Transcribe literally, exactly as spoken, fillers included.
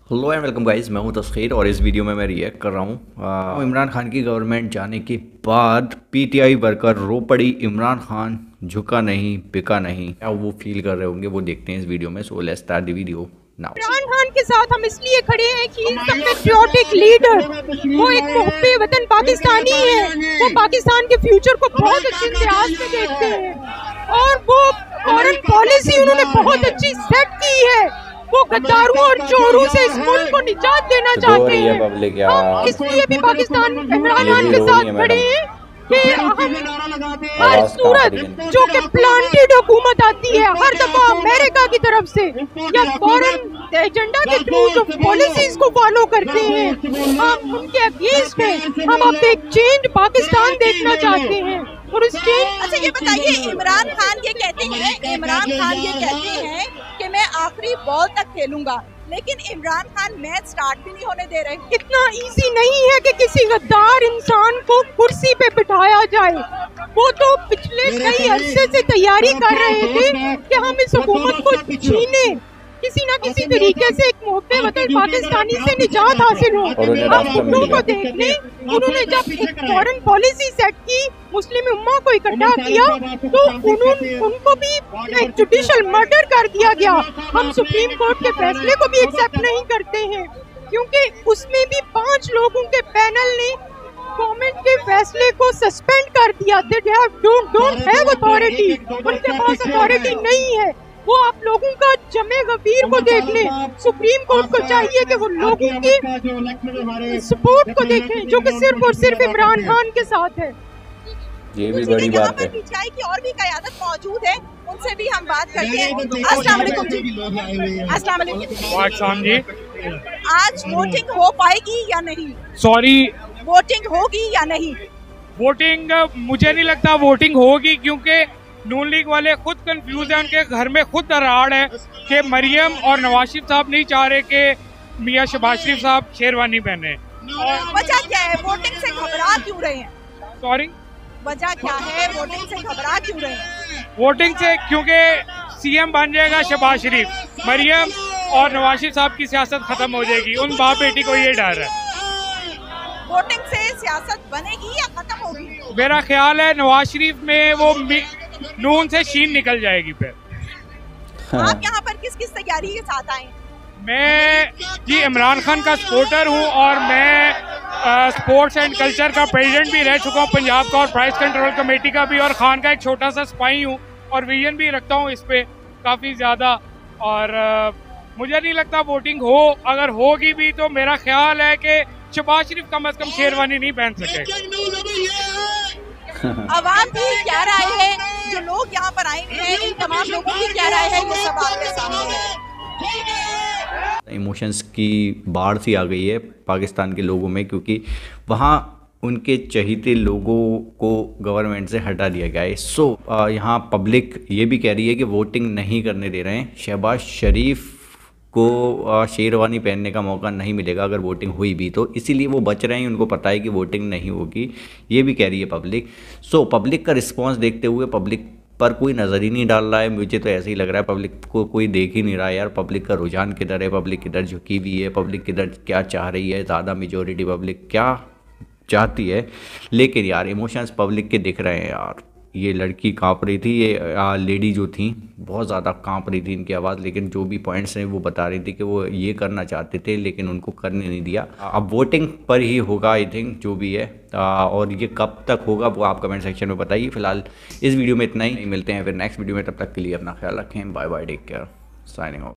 Hello and welcome guys, मैं हूं तस्खीर और इस वीडियो में मैं रिएक्ट कर रहा हूं इमरान खान की गवर्नमेंट जाने के बाद पीटीआई वर्कर रो पड़ी, इमरान खान झुका नहीं, बिका नहीं। क्या वो फील कर रहे होंगे वो देखते हैं इस वीडियो में। So let's start the video now. Imran Khan के साथ हम इसलिए खड़े हैं कि पैट्रियोटिक लीडर, वो एक मुहब्बे वतन पाकिस्तानी है। वो पाकिस्तान के फ्यूचर को बहुत अच्छे इंतजाज में देखते हैं और वो फॉरेन पॉलिसी उन्होंने बहुत अच्छी सेट की है। वो गद्दारों और चोरों से इस मुल्क को निजात देना चाहते हैं। हम इसलिए भी पाकिस्तान इमरान खान के साथ खड़े हैं कि हर सूरत जो कि प्लांटेड हुकूमत आती है, हर दफा अमेरिका की तरफ से या फॉरेन एजेंडा के थ्रू जो पॉलिसीज को फॉलो करते हैं, हम उनके अगेंस्ट में हम अब एक चेंज पाकिस्तान देखना चाहते हैं। और उस चेंज अच्छा ये बताइए, इमरान खान ये कहते हैं इमरान खान ये कहते हैं कि मैं आखिरी बॉल तक खेलूंगा, लेकिन इमरान खान मैच स्टार्ट भी नहीं होने दे रहे। इतना इजी नहीं है कि किसी गद्दार इंसान को कुर्सी पे बिठाया जाए। वो तो पिछले कई अरसे से तैयारी कर रहे थे कि हम इस हुकूमत को छीने, किसी न किसी तरीके से एक मुहब्बे वतन पाकिस्तानी से निजात हासिल हो। हम उन्होंने को देखने, उन्होंने जब एक फॉरेन पॉलिसी सेट की, मुस्लिम उम्मा को इकट्ठा किया, तो उन्होंने उनको भी एक जुडिशल मर्डर कर दिया गया। हम सुप्रीम कोर्ट के फैसले को भी एक्सेप्ट नहीं करते हैं, क्योंकि उसमें भी पांच लोगों के पैनल ने गवर्नमेंट के फैसले को सस्पेंड कर दिया। दे डोंट हैव अथॉरिटी, उनके पास अथॉरिटी नहीं है। वो आप लोगों का जमे गफीर को देख ले। सुप्रीम कोर्ट को चाहिए कि वो लोगों की सपोर्ट को देखें, जो कि सिर्फ और सिर्फ इमरान खान के साथ है। ये भी बड़ी बात है। पीटीआई की और भी क़यादत मौजूद है, उनसे भी हम बात करते हैं। अस्सलाम वालेकुम जी। अस्सलाम वालेकुम जी। आज वोटिंग हो पाएगी या नहीं? सॉरी, वोटिंग होगी या नहीं? वोटिंग मुझे नहीं लगता वोटिंग होगी, क्योंकि नून लीग वाले खुद कंफ्यूज हैं। उनके घर में खुद दराड़ है कि मरियम और नवाज शरीफ साहब नहीं चाह रहे कि मियां शहबाज शरीफ साहब शेरवानी पहने। वजह क्या है? वोटिंग से घबरा क्यों रहे हैं? सॉरी, वजह क्या है? वोटिंग से घबरा क्यों रहे हैं? वोटिंग से क्योंकि सीएम बन जाएगा शहबाज शरीफ, मरियम और नवाज शरीफ साहब की सियासत खत्म हो जाएगी। उन बाप बेटी को ये डर है। वोटिंग से सियासत बनेगी या खत्म होगी? मेरा ख्याल है नवाज शरीफ में वो नून से शीन निकल जाएगी। फिर आप यहाँ पर किस किस तैयारी के साथ आए? मैं जी इमरान खान का सपोर्टर हूँ और मैं स्पोर्ट्स एंड कल्चर का प्रेसिडेंट भी रह चुका हूँ पंजाब का, और प्राइस कंट्रोल कमेटी का भी, और खान का एक छोटा सा सिपाही हूँ और विजन भी रखता हूँ इस पे काफ़ी ज़्यादा। और आ, मुझे नहीं लगता वोटिंग हो। अगर होगी भी तो मेरा ख्याल है कि शहबाज शरीफ कम अज़ कम शेरवानी नहीं पहन सके। आवाम की क्या राय है? जो लोग यहाँ पर आए हैं, इन तमाम लोगों की क्या राय है? ये सब आपके सामने है। इमोशंस की बाढ़ सी आ गई है पाकिस्तान के लोगों में, क्योंकि वहाँ उनके चहीते लोगों को गवर्नमेंट से हटा दिया गया है। सो यहाँ पब्लिक ये भी कह रही है कि वोटिंग नहीं करने दे रहे हैं। शहबाज शरीफ को शेरवानी पहनने का मौका नहीं मिलेगा अगर वोटिंग हुई भी तो, इसीलिए वो बच रहे हैं। उनको पता है कि वोटिंग नहीं होगी, ये भी कह रही है पब्लिक। सो पब्लिक का रिस्पांस देखते हुए पब्लिक पर कोई नज़र ही नहीं डाल रहा है। मुझे तो ऐसे ही लग रहा है पब्लिक को कोई देख ही नहीं रहा है यार। पब्लिक का रुझान किधर है, पब्लिक किधर झुकी हुई है, पब्लिक किधर क्या चाह रही है, ज़्यादा मेजोरिटी पब्लिक क्या चाहती है। लेकिन यार इमोशंस पब्लिक के दिख रहे हैं यार। ये लड़की कांप रही थी, ये आ, लेडी जो थी बहुत ज़्यादा कांप रही थी इनकी आवाज़। लेकिन जो भी पॉइंट्स हैं वो बता रही थी कि वो ये करना चाहते थे लेकिन उनको करने नहीं दिया। अब वोटिंग पर ही होगा आई थिंक, जो भी है। आ, और ये कब तक होगा वो आप कमेंट सेक्शन में बताइए। फिलहाल इस वीडियो में इतना ही, मिलते हैं फिर नेक्स्ट वीडियो में। तब तक के लिए अपना ख्याल रखें। Bye bye, take care, signing of.